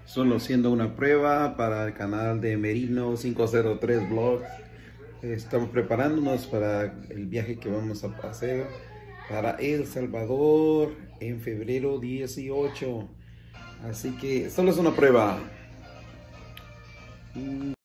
Solo siendo una prueba para el canal de Merino 503 Vlogs. Estamos preparándonos para el viaje que vamos a hacer para El Salvador en febrero 18. Así que solo es una prueba.